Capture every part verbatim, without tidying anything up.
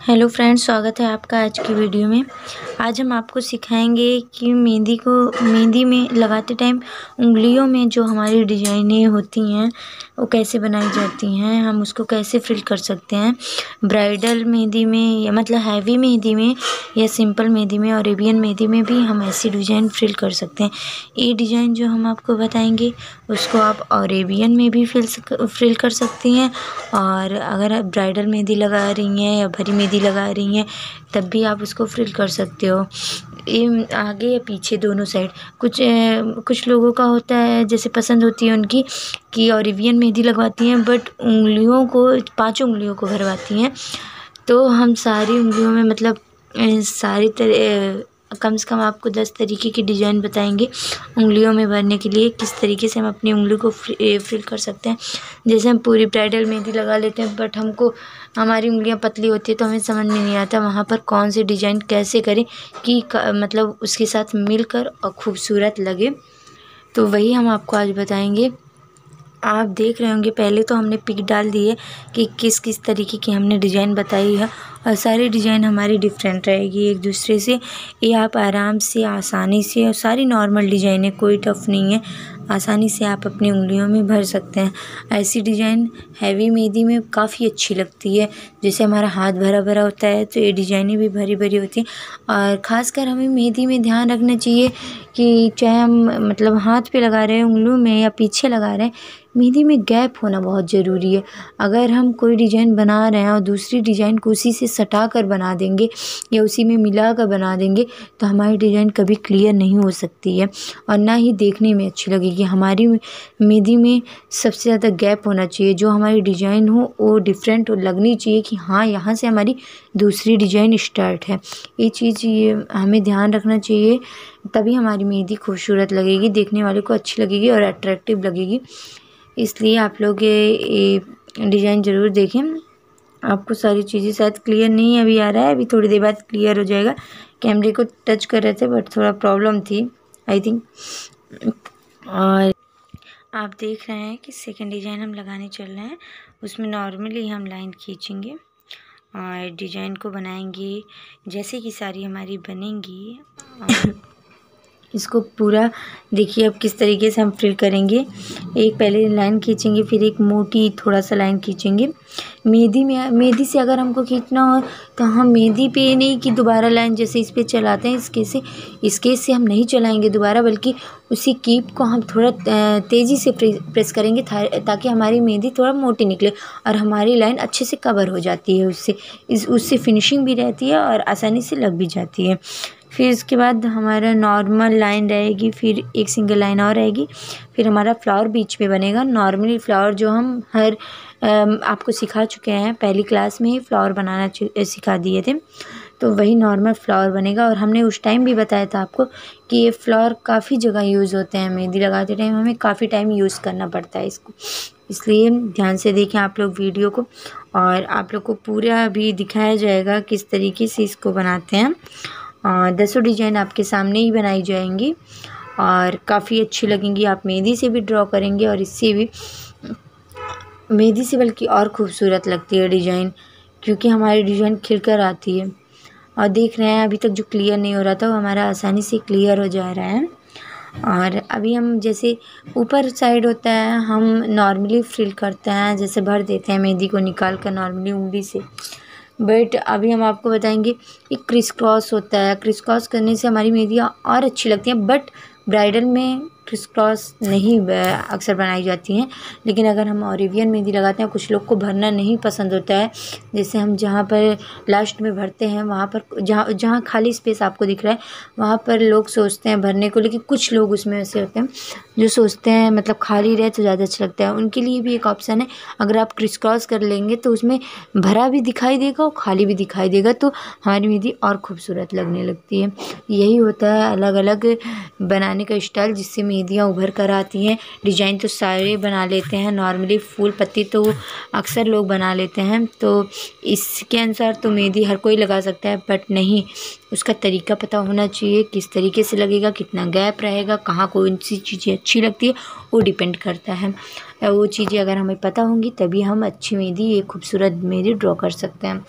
Hello friends, स्वागत है आपका आज की वीडियो में। आज हम आपको सिखाएंगे कि मेहंदी को मेहंदी में लगाते टाइम उंगलियों में जो हमारी डिजाइनें होती हैं वो कैसे बनाई जाती हैं, हम उसको कैसे फिल कर सकते हैं। ब्राइडल मेहंदी में या मतलब हैवी मेहंदी में या सिंपल मेहंदी में, अरेबियन मेहंदी में भी हम ऐसी डिज़ाइन फिल कर सकते हैं। ये डिज़ाइन जो हम आपको बताएंगे उसको आप अरेबियन में भी फिल फिल कर सकती हैं, और अगर आप ब्राइडल मेहंदी लगा रही हैं या भरी मेहंदी लगा रही हैं तब भी आप उसको फ्रिल कर सकते हो। ये आगे या पीछे दोनों साइड। कुछ कुछ लोगों का होता है, जैसे पसंद होती है उनकी कि अरेबियन मेहंदी लगवाती हैं बट उंगलियों को पांचों उंगलियों को भरवाती हैं। तो हम सारी उंगलियों में मतलब सारी तरह कम से कम आपको दस तरीके की डिज़ाइन बताएंगे उंगलियों में भरने के लिए, किस तरीके से हम अपनी उंगली को फिल कर सकते हैं। जैसे हम पूरी ब्राइडल मेहंदी लगा लेते हैं बट हमको हमारी उंगलियां पतली होती है तो हमें समझ में नहीं आता वहाँ पर कौन सी डिज़ाइन कैसे करें कि मतलब उसके साथ मिलकर और खूबसूरत लगे। तो वही हम आपको आज बताएंगे। आप देख रहे होंगे पहले तो हमने पिक डाल दी है कि किस किस तरीके की हमने डिज़ाइन बताई है, और सारी डिज़ाइन हमारी डिफरेंट रहेगी एक दूसरे से। ये आप आराम से आसानी से, और सारी नॉर्मल डिज़ाइन है, कोई टफ़ नहीं है, आसानी से आप अपनी उंगलियों में भर सकते हैं। ऐसी डिज़ाइन हैवी मेहंदी में काफ़ी अच्छी लगती है। जैसे हमारा हाथ भरा भरा होता है तो ये डिज़ाइनें भी भरी भरी होती हैं। और ख़ासकर हमें मेहंदी में ध्यान रखना चाहिए कि चाहे हम मतलब हाथ पे लगा रहे हैं उंगलियों में या पीछे लगा रहे हैं, मेहंदी में गैप होना बहुत ज़रूरी है। अगर हम कोई डिज़ाइन बना रहे हैं और दूसरी डिज़ाइन को उसी से सटा कर बना देंगे या उसी में मिला कर बना देंगे तो हमारी डिज़ाइन कभी क्लियर नहीं हो सकती है और ना ही देखने में अच्छी लगेगी। हमारी मेहंदी में सबसे ज़्यादा गैप होना चाहिए, जो हमारी डिज़ाइन हो वो डिफरेंट लगनी चाहिए कि हाँ यहाँ से हमारी दूसरी डिज़ाइन स्टार्ट है। ये चीज़ ये हमें ध्यान रखना चाहिए, तभी हमारी मेहंदी खूबसूरत लगेगी, देखने वाले को अच्छी लगेगी और अट्रैक्टिव लगेगी। इसलिए आप लोग ये डिज़ाइन ज़रूर देखें। आपको सारी चीज़ें शायद क्लियर नहीं अभी आ रहा है, अभी थोड़ी देर बाद क्लियर हो जाएगा। कैमरे को टच कर रहे थे बट थोड़ा प्रॉब्लम थी आई थिंक। और आप देख रहे हैं कि सेकंड डिज़ाइन हम लगाने चल रहे हैं, उसमें नॉर्मली हम लाइन खींचेंगे और डिज़ाइन को बनाएंगे जैसे कि सारी हमारी बनेंगी। इसको पूरा देखिए अब किस तरीके से हम फिल करेंगे। एक पहले लाइन खींचेंगे, फिर एक मोटी थोड़ा सा लाइन खींचेंगे। मेहंदी में मेहंदी से अगर हमको खींचना हो तो हम मेहंदी पे नहीं कि दोबारा लाइन जैसे इस पे चलाते हैं इसके से इसके से हम नहीं चलाएंगे दोबारा, बल्कि उसी कीप को हम थोड़ा तेज़ी से प्रेस करेंगे ताकि हमारी मेहंदी थोड़ा मोटी निकले और हमारी लाइन अच्छे से कवर हो जाती है। उससे इस उससे फिनिशिंग भी रहती है और आसानी से लग भी जाती है। फिर इसके बाद हमारा नॉर्मल लाइन रहेगी, फिर एक सिंगल लाइन और रहेगी, फिर हमारा फ्लावर बीच में बनेगा। नॉर्मली फ्लावर जो हम हर आपको सिखा चुके हैं, पहली क्लास में ही फ्लावर बनाना सिखा दिए थे, तो वही नॉर्मल फ्लावर बनेगा। और हमने उस टाइम भी बताया था आपको कि ये फ्लावर काफ़ी जगह यूज़ होते हैं, मेहंदी लगाते टाइम हमें काफ़ी टाइम यूज़ करना पड़ता है इसको, इसलिए ध्यान से देखें आप लोग वीडियो को। और आप लोग को पूरा भी दिखाया जाएगा किस तरीके से इसको बनाते हैं। और दसों डिज़ाइन आपके सामने ही बनाई जाएंगी और काफ़ी अच्छी लगेंगी। आप मेहंदी से भी ड्रॉ करेंगे और इससे भी, मेहंदी से बल्कि और खूबसूरत लगती है डिज़ाइन, क्योंकि हमारी डिज़ाइन खिलकर आती है। और देख रहे हैं अभी तक जो क्लियर नहीं हो रहा था वो हमारा आसानी से क्लियर हो जा रहा है। और अभी हम जैसे ऊपर साइड होता है हम नॉर्मली फिल करते हैं, जैसे भर देते हैं मेहंदी को निकाल कर नॉर्मली उंगली से, बट अभी हम आपको बताएंगे कि क्रिस क्रॉस होता है। क्रिस क्रॉस करने से हमारी मेहंदियाँ और अच्छी लगती हैं, बट ब्राइडल में क्रिस क्रॉस नहीं अक्सर बनाई जाती हैं। लेकिन अगर हम अरेबियन मेहंदी लगाते हैं, कुछ लोग को भरना नहीं पसंद होता है, जैसे हम जहाँ पर लास्ट में भरते हैं वहाँ पर जहाँ जहाँ खाली स्पेस आपको दिख रहा है वहाँ पर लोग सोचते हैं भरने को, लेकिन कुछ लोग उसमें ऐसे होते हैं जो सोचते हैं मतलब खाली रहे तो ज़्यादा अच्छा लगता है। उनके लिए भी एक ऑप्शन है, अगर आप क्रिस क्रॉस कर लेंगे तो उसमें भरा भी दिखाई देगा और खाली भी दिखाई देगा, तो हमारी मेहंदी और खूबसूरत लगने लगती है। यही होता है अलग अलग बनाने का स्टाइल, जिससे मेहंदियाँ उभर कर आती हैं। डिज़ाइन तो सारे बना लेते हैं, नॉर्मली फूल पत्ती तो अक्सर लोग बना लेते हैं, तो इसके अनुसार तो मेहंदी हर कोई लगा सकता है, बट नहीं, उसका तरीका पता होना चाहिए, किस तरीके से लगेगा, कितना गैप रहेगा, कहाँ कौन सी चीज़ें अच्छी लगती है वो डिपेंड करता है। वो चीज़ें अगर हमें पता होंगी तभी हम अच्छी मेहंदी, एक खूबसूरत मेहंदी ड्रॉ कर सकते हैं।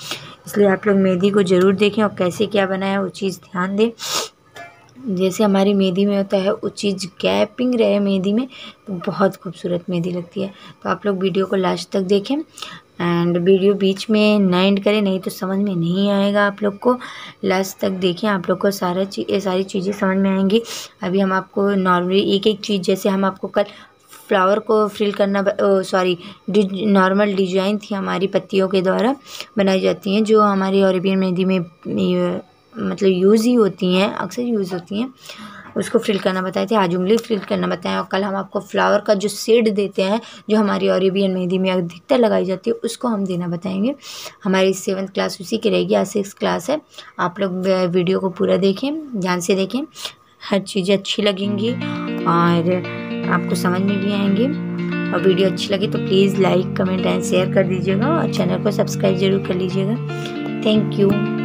इसलिए आप लोग मेहंदी को ज़रूर देखें और कैसे क्या बनाया वो चीज़ ध्यान दें। जैसे हमारी मेहंदी में होता है वो चीज़ गैपिंग रहे मेहंदी में, तो बहुत खूबसूरत मेहंदी लगती है। तो आप लोग वीडियो को लास्ट तक देखें एंड वीडियो बीच में ना एंड करें, नहीं तो समझ में नहीं आएगा। आप लोग को लास्ट तक देखें, आप लोग को सारा चीज़ सारी चीज़ें समझ में आएंगी। अभी हम आपको नॉर्मली एक एक चीज़, जैसे हम आपको कल फ्लावर को फिल करना, सॉरी नॉर्मल डिजाइन थी हमारी पत्तियों के द्वारा बनाई जाती हैं जो हमारी अरेबियन मेहंदी में मतलब यूज़ ही होती हैं, अक्सर यूज़ होती हैं, उसको फिल करना बताए थे। आज उंगली फिल करना बताएं और कल हम आपको फ्लावर का जो शेड देते हैं जो हमारी अरेबियन मेहंदी में अधिकतर लगाई जाती है उसको हम देना बताएंगे। हमारी सेवन्थ क्लास उसी की रहेगी, आज सिक्स क्लास है। आप लोग वीडियो को पूरा देखें, ध्यान से देखें, हर चीज़ें अच्छी लगेंगी और आपको समझ में भी आएंगी। और वीडियो अच्छी लगी तो please like comment and share कर दीजिएगा और चैनल को सब्सक्राइब ज़रूर कर लीजिएगा। Thank you.